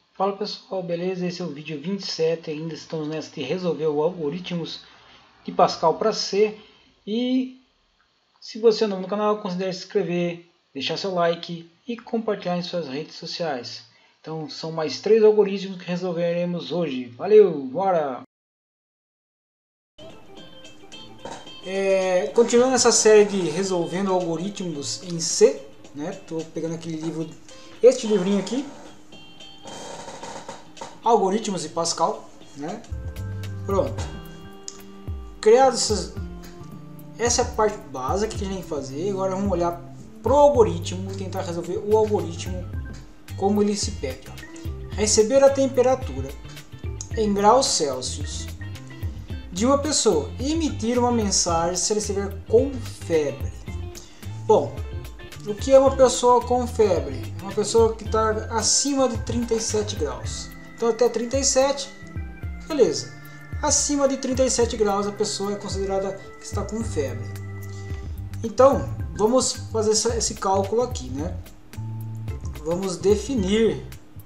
Fala pessoal, beleza? Esse é o vídeo 27, ainda estamos nessa de resolver os algoritmos de Pascal para C. E se você é novo no canal, considere se inscrever, deixar seu like e compartilhar em suas redes sociais. Então são mais 3 algoritmos que resolveremos hoje. Valeu, bora! Continuando essa série de resolvendo algoritmos em C, né? Tô pegando aquele livro, este livrinho aqui, Algoritmos de Pascal, né? Pronto. Criados essa é a parte básica que a gente tem que fazer. Agora vamos olhar pro algoritmo e tentar resolver o algoritmo como ele se pede. Receber a temperatura em graus Celsius de uma pessoa e emitir uma mensagem se ela estiver com febre. Bom, o que é uma pessoa com febre? É uma pessoa que está acima de 37 graus. Então até 37, beleza. Acima de 37 graus a pessoa é considerada que está com febre. Então vamos fazer esse cálculo aqui, né? Vamos definir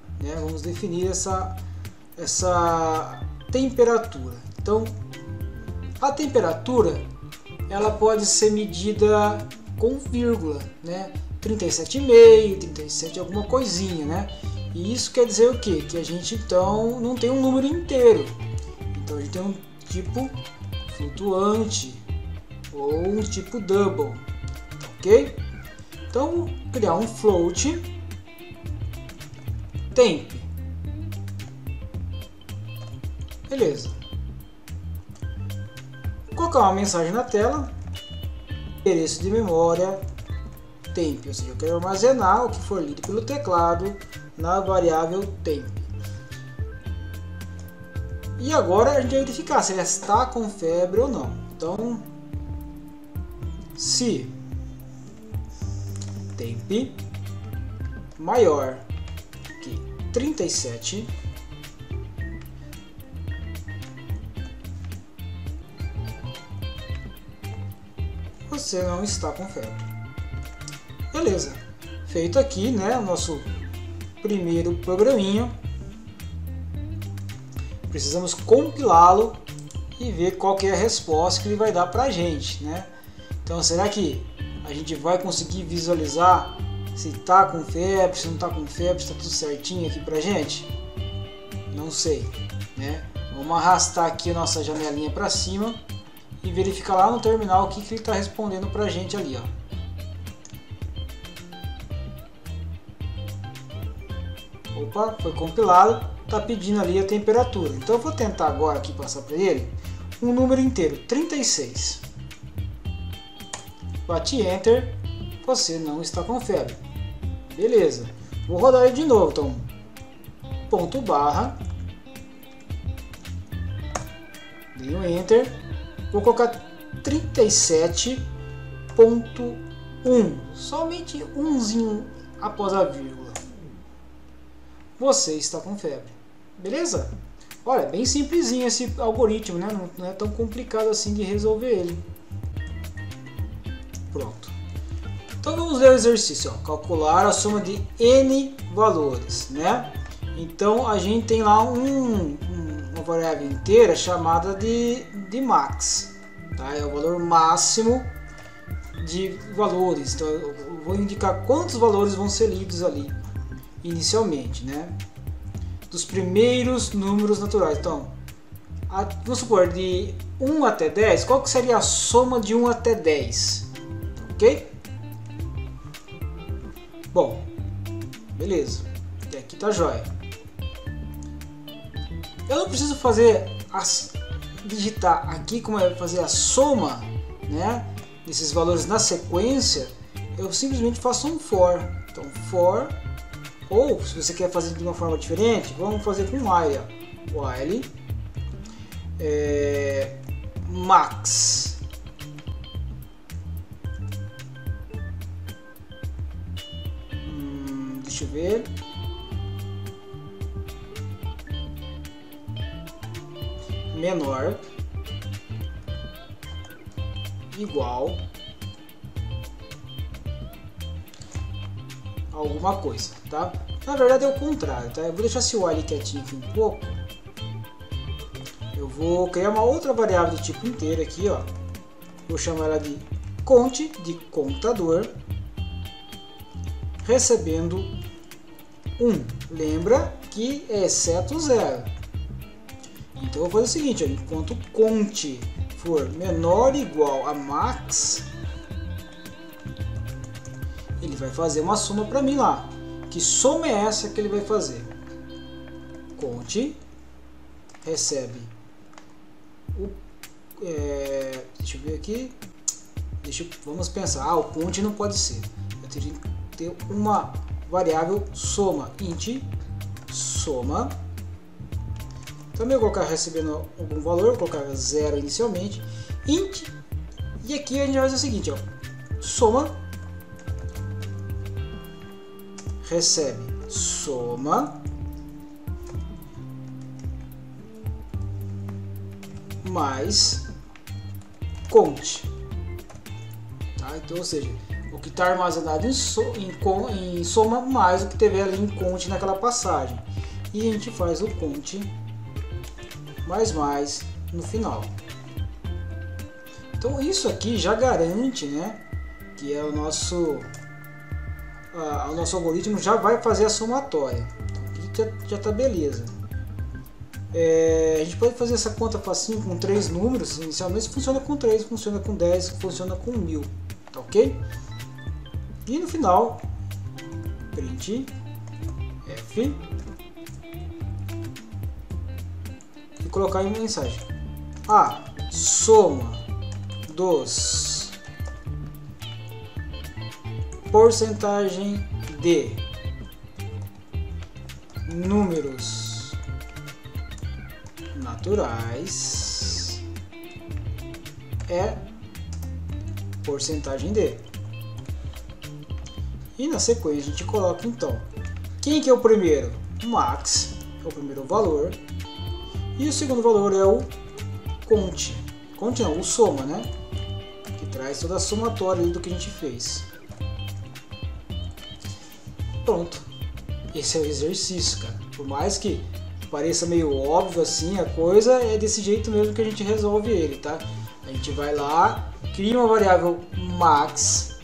essa temperatura. Então a temperatura ela pode ser medida com vírgula, né? 37,5, 37 alguma coisinha, né? E isso quer dizer o quê? Que a gente então não tem um número inteiro. Então a gente tem um tipo flutuante ou um tipo double, ok? Então criar um float temp, beleza? Colocar uma mensagem na tela, endereço de memória temp, ou seja, eu quero armazenar o que for lido pelo teclado na variável temp. E agora a gente vai verificar se ele está com febre ou não. Então, se temp maior que 37, você não está com febre. Beleza. Feito aqui, né, o nosso primeiro programinha. Precisamos compilá-lo e ver qual que é a resposta que ele vai dar para a gente, né? Então, será que a gente vai conseguir visualizar se está com febre, se não está com febre, se está tudo certinho aqui para a gente? Não sei, né? Vamos arrastar aqui a nossa janelinha para cima e verificar lá no terminal o que ele está respondendo para a gente ali, ó. Opa, foi compilado. Está pedindo ali a temperatura. Então eu vou tentar agora aqui passar para ele um número inteiro, 36. Bate Enter, você não está com febre. Beleza. Vou rodar ele de novo. Então, ponto barra, dei um Enter. Vou colocar 37.1, somente umzinho após a vírgula. Você está com febre. Beleza? Olha, bem simplesinho esse algoritmo, né? Não é tão complicado assim de resolver ele. Pronto. Então vamos ver o exercício, ó. Calcular a soma de n valores, né? Então a gente tem lá uma variável inteira chamada de max, tá? É o valor máximo de valores. Então eu vou indicar quantos valores vão ser lidos ali inicialmente, né? Dos primeiros números naturais. Então, vamos supor, de 1 até 10, qual que seria a soma de 1 até 10? Ok? Bom, beleza. Até aqui tá jóia. Eu não preciso digitar aqui como é fazer a soma, né, desses valores na sequência. Eu simplesmente faço um for. Então, for. Ou, se você quer fazer de uma forma diferente, vamos fazer com while. While max. Deixa eu ver. Menor igual alguma coisa, tá? Na verdade é o contrário, tá? Eu vou deixar esse while quietinho aqui um pouco. Eu vou criar uma outra variável de tipo inteiro aqui, ó. Vou chamar ela de conte, de contador, recebendo 1. Lembra que é exceto 0. Então eu vou fazer o seguinte, ó, enquanto conte for menor ou igual a max, ele vai fazer uma soma para mim lá. Que soma é essa que ele vai fazer? Conte recebe o deixa eu ver aqui. Vamos pensar. O conte não pode ser. Eu teria que ter uma variável soma. Int soma. Também vou colocar recebendo algum valor. Vou colocar 0 inicialmente. Int. E aqui a gente vai fazer o seguinte, ó. Soma. Recebe soma mais conte, tá? Então, ou seja, o que está armazenado em soma mais o que teve ali em conte naquela passagem, e a gente faz o conte mais no final. Então isso aqui já garante, né, que é o nosso algoritmo já vai fazer a somatória. Então, aqui já está beleza. A gente pode fazer essa conta facinho com 3 números. Inicialmente funciona com 3, funciona com 10, funciona com 1000, tá ok? E no final, print f e colocar em mensagem: a soma dos porcentagem de números naturais é porcentagem de. E na sequência a gente coloca então quem que é o primeiro? Max é o primeiro valor, e o segundo valor é o conte. Conte não, o soma, né? Que traz toda a somatória do que a gente fez. Pronto, esse é o exercício, cara. Por mais que pareça meio óbvio assim a coisa, é desse jeito mesmo que a gente resolve ele, tá? A gente vai lá, cria uma variável max,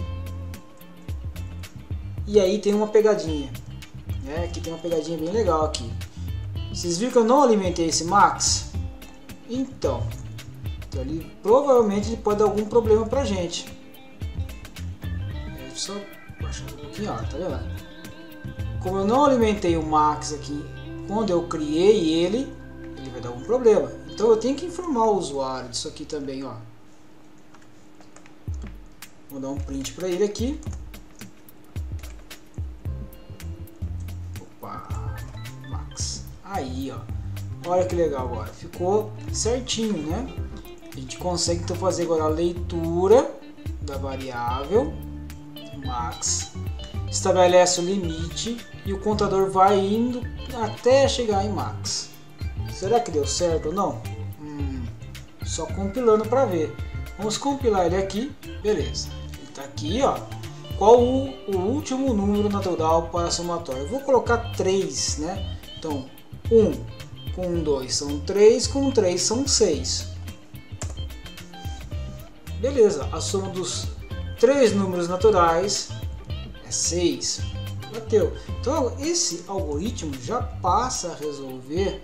e aí tem uma pegadinha, né? Aqui tem uma pegadinha bem legal aqui. Vocês viram que eu não alimentei esse max? Então ele provavelmente ele pode dar algum problema pra gente. Deixa eu só baixar um pouquinho, ó, tá vendo? Como eu não alimentei o max aqui quando eu criei ele vai dar algum problema. Então eu tenho que informar o usuário disso aqui também, ó. Vou dar um print para ele aqui. Opa, max. Aí, ó. Olha que legal agora. Ficou certinho, né? A gente consegue então fazer agora a leitura da variável max. Estabelece o limite e o contador vai indo até chegar em max. Será que deu certo ou não? Só compilando para ver. Vamos compilar ele aqui. Beleza. Ele está aqui, ó. Qual o último número natural para a somatória? Eu vou colocar 3, né? Então, 1 com 2 são 3, com 3 são 6. Beleza. A soma dos 3 números naturais 6. Bateu. Então esse algoritmo já passa a resolver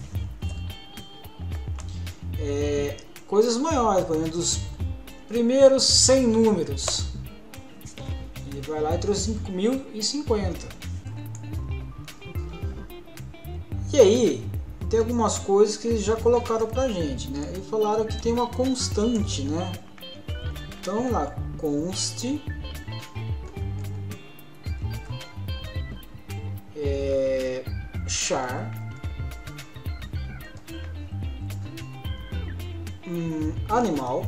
coisas maiores, por exemplo, dos primeiros 100 números. Ele vai lá e trouxe 5050. E aí tem algumas coisas que eles já colocaram pra gente, né? Eles falaram que tem uma constante, né? Então lá, const char animal,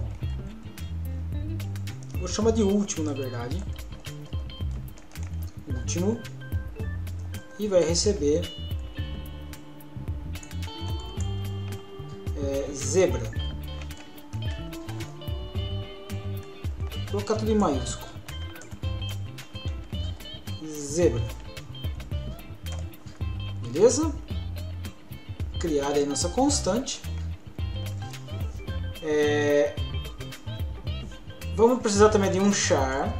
vou chamar de último na verdade, último, e vai receber zebra. Vou colocar tudo em maiúsculo, zebra. beleza? Criar aí nossa constante. Vamos precisar também de um char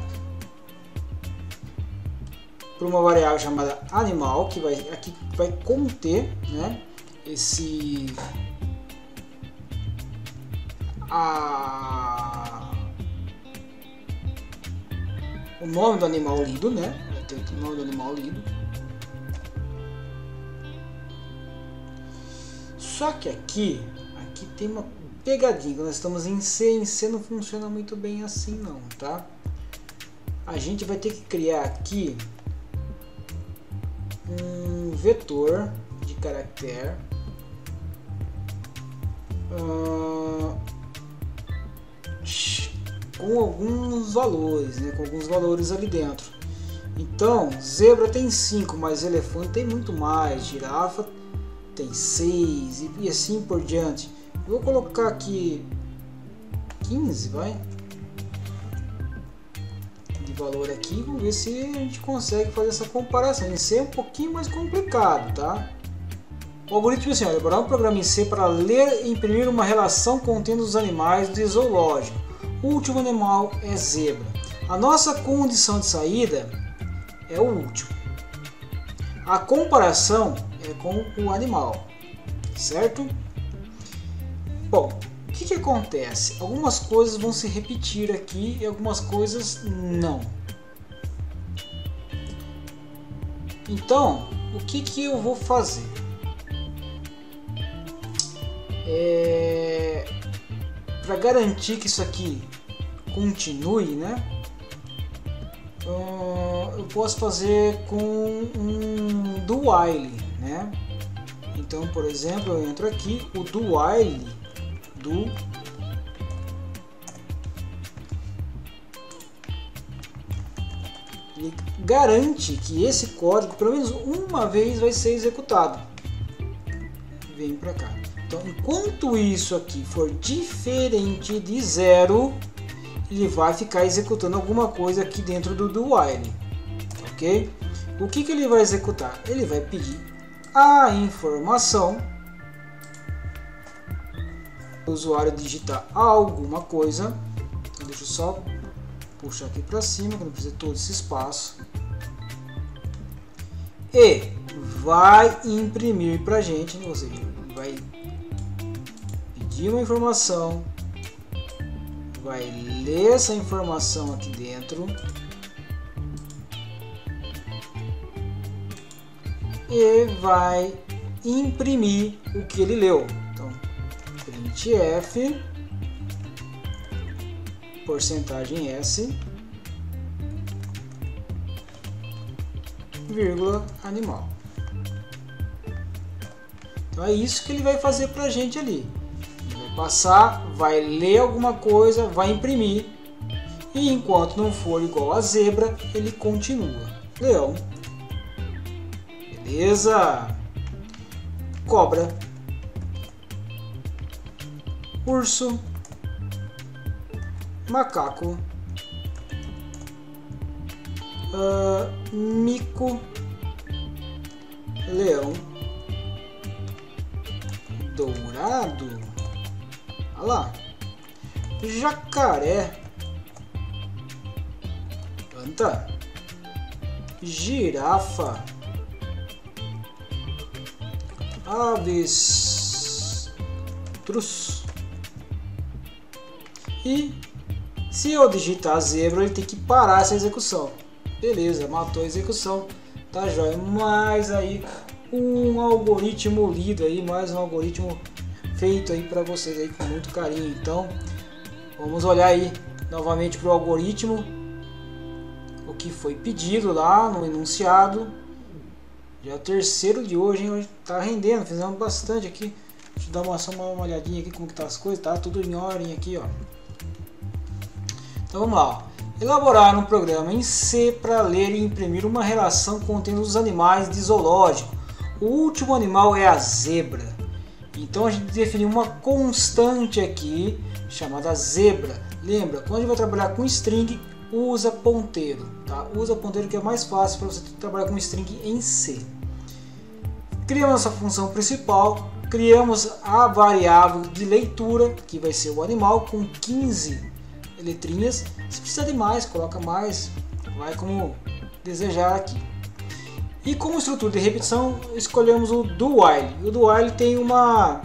para uma variável chamada animal, que vai conter, né, o nome do animal lido, né? Vai ter o nome do animal lido. Só que aqui tem uma pegadinha. Nós estamos em C não funciona muito bem assim não, tá? A gente vai ter que criar aqui um vetor de caractere com alguns valores, né? Com alguns valores ali dentro. Então, zebra tem 5, mas elefante tem muito mais, girafa tem 6 e assim por diante. Eu vou colocar aqui 15, vai, de valor aqui. Vamos ver se a gente consegue fazer essa comparação. Em C é um pouquinho mais complicado, tá? O algoritmo é assim: elaborar um programa em C para ler e imprimir uma relação contendo os animais do zoológico. O último animal é zebra. A nossa condição de saída é o último. A comparação é com o animal, certo? Bom, o que acontece? Algumas coisas vão se repetir aqui e algumas coisas não. Então, o que eu vou fazer? Para garantir que isso aqui continue, né? Eu posso fazer com um do while, né? Então, por exemplo, eu entro aqui, o do while ele garante que esse código pelo menos uma vez vai ser executado. Vem para cá. Então, enquanto isso aqui for diferente de 0, ele vai ficar executando alguma coisa aqui dentro do while, ok? O que ele vai executar? Ele vai pedir a informação, o usuário digitar alguma coisa. Então, deixa eu só puxar aqui para cima, que não precisa todo esse espaço, e vai imprimir para a gente, ou seja, vai pedir uma informação, vai ler essa informação aqui dentro e vai imprimir o que ele leu. Então, printf porcentagem s vírgula animal. Então é isso que ele vai fazer pra gente ali. Ele vai passar, vai ler alguma coisa, vai imprimir, e enquanto não for igual a zebra, ele continua. Leão, beleza. Cobra, urso, macaco, mico, leão, dourado, olha lá, jacaré, anta, girafa, avestruz. E se eu digitar zebra, ele tem que parar essa execução. Beleza, matou a execução, tá jóia. Mas aí um algoritmo lido aí, mais um algoritmo feito aí para vocês aí com muito carinho. Então vamos olhar aí novamente para o algoritmo, o que foi pedido lá no enunciado. Já é o terceiro de hoje, hein? Hoje tá rendendo, fizemos bastante aqui. Deixa eu dar só uma olhadinha aqui como que tá as coisas, tá tudo em ordem aqui, ó. Então vamos lá, ó. Elaborar um programa em C para ler e imprimir uma relação contendo os animais de zoológico. O último animal é a zebra. Então a gente definiu uma constante aqui chamada zebra. Lembra, quando a gente vai trabalhar com string, usa ponteiro, tá? Usa ponteiro, que é mais fácil para você trabalhar com string em C. Criamos nossa função principal, criamos a variável de leitura, que vai ser o animal, com 15 letrinhas. Se precisar de mais, coloca mais, vai como desejar aqui. E como estrutura de repetição, escolhemos o do while. O do while tem uma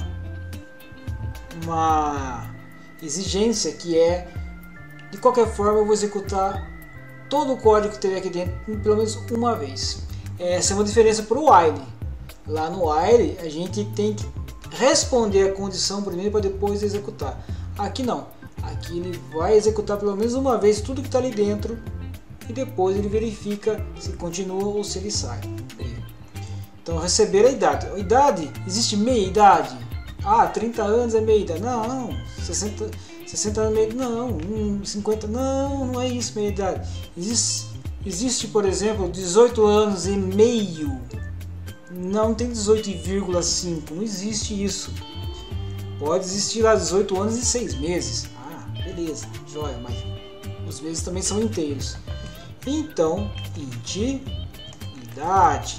exigência que é, de qualquer forma, eu vou executar todo o código que tiver aqui dentro pelo menos uma vez. Essa é uma diferença para o while. Lá no while a gente tem que responder a condição primeiro para depois executar. Aqui não. Aqui ele vai executar pelo menos uma vez tudo que está ali dentro e depois ele verifica se continua ou se ele sai. Então, receber a idade. A idade, existe meia idade? 30 anos é meia idade. Não. 60 anos é meia idade. Não. 50, não é isso meia idade. Existe, por exemplo, 18 anos e meio. Não tem 18,5. Não existe isso. Pode existir lá 18 anos e 6 meses. Beleza, joia, mas os meses também são inteiros. Então, int idade.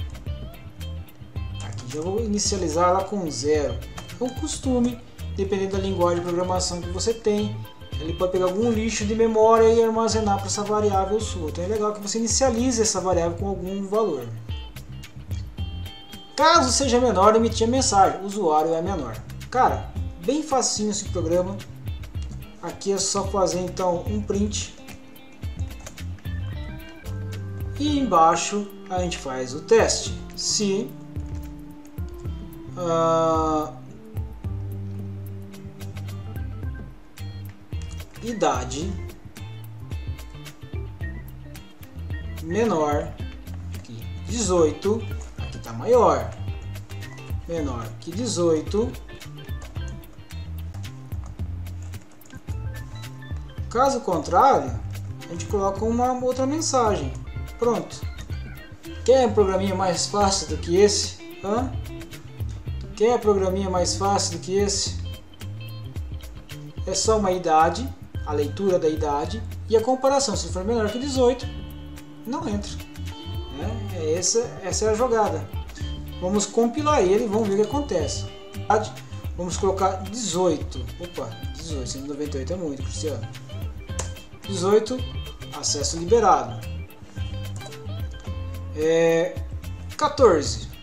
Aqui já vou inicializar ela com 0. É um costume, dependendo da linguagem de programação que você tem. Ele pode pegar algum lixo de memória e armazenar para essa variável sua. Então é legal que você inicialize essa variável com algum valor. Caso seja menor, emitir a mensagem. O usuário é menor. Cara, bem facinho esse programa. Aqui é só fazer então um print. E embaixo a gente faz o teste. Se idade menor que 18, aqui está maior, menor que 18, caso contrário, a gente coloca uma outra mensagem. Pronto. Quer um programinha mais fácil do que esse? Quer programinha mais fácil do que esse? É só uma idade, a leitura da idade e a comparação. Se for menor que 18, não entra. Essa é a jogada. Vamos compilar ele e vamos ver o que acontece. Vamos colocar 18. Opa, 18, 198 é muito, Cristiano. 18, acesso liberado. 14.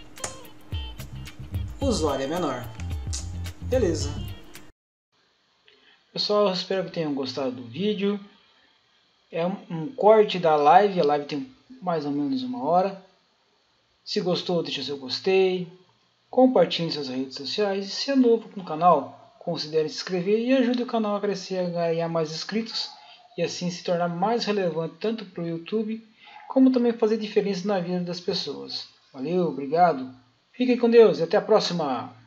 O usuário é menor. Beleza. Pessoal, eu espero que tenham gostado do vídeo. É um corte da live. A live tem mais ou menos 1 hora. Se gostou, deixa seu gostei. Compartilhe em suas redes sociais. E se é novo no canal, considere se inscrever e ajude o canal a crescer, a ganhar mais inscritos. E assim se tornar mais relevante tanto para o YouTube, como também fazer diferença na vida das pessoas. Valeu, obrigado. Fiquem com Deus e até a próxima.